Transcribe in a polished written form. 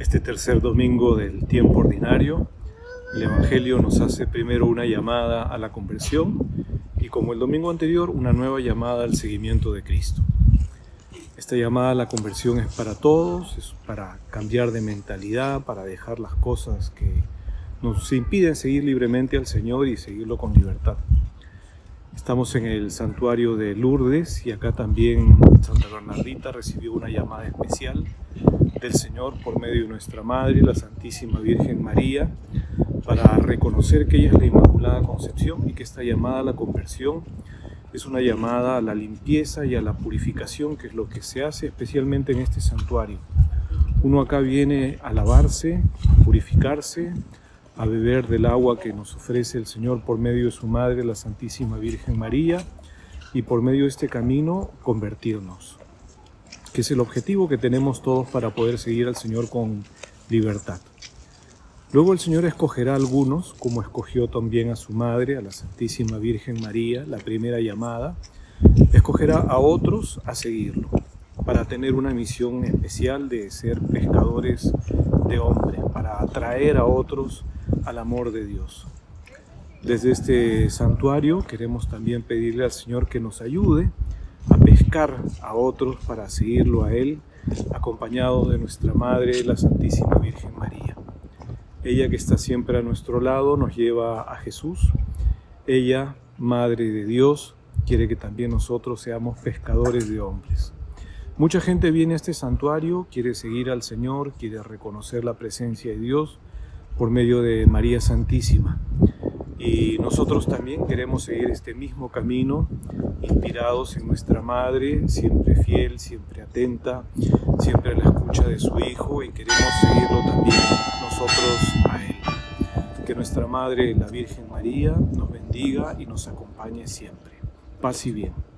Este tercer domingo del tiempo ordinario, el Evangelio nos hace primero una llamada a la conversión y, como el domingo anterior, una nueva llamada al seguimiento de Cristo. Esta llamada a la conversión es para todos, es para cambiar de mentalidad, para dejar las cosas que nos impiden seguir libremente al Señor y seguirlo con libertad. Estamos en el santuario de Lourdes y acá también Santa Bernardita recibió una llamada especial del Señor por medio de nuestra Madre, la Santísima Virgen María, para reconocer que ella es la Inmaculada Concepción y que esta llamada a la conversión es una llamada a la limpieza y a la purificación, que es lo que se hace especialmente en este santuario. Uno acá viene a lavarse, a purificarse, a beber del agua que nos ofrece el Señor por medio de su Madre, la Santísima Virgen María, y por medio de este camino convertirnos, que es el objetivo que tenemos todos para poder seguir al Señor con libertad. Luego el Señor escogerá a algunos, como escogió también a su Madre, a la Santísima Virgen María, la primera llamada. Escogerá a otros a seguirlo, para tener una misión especial de ser pescadores de hombres, para atraer a otros al amor de Dios. Desde este santuario queremos también pedirle al Señor que nos ayude a pescar a otros para seguirlo a Él, acompañados de nuestra Madre, la Santísima Virgen María. Ella, que está siempre a nuestro lado, nos lleva a Jesús. Ella, Madre de Dios, quiere que también nosotros seamos pescadores de hombres. Mucha gente viene a este santuario, quiere seguir al Señor, quiere reconocer la presencia de Dios por medio de María Santísima. Y nosotros también queremos seguir este mismo camino, inspirados en nuestra Madre, siempre fiel, siempre atenta, siempre a la escucha de su Hijo, y queremos seguirlo también nosotros a Él. Que nuestra Madre, la Virgen María, nos bendiga y nos acompañe siempre. Paz y bien.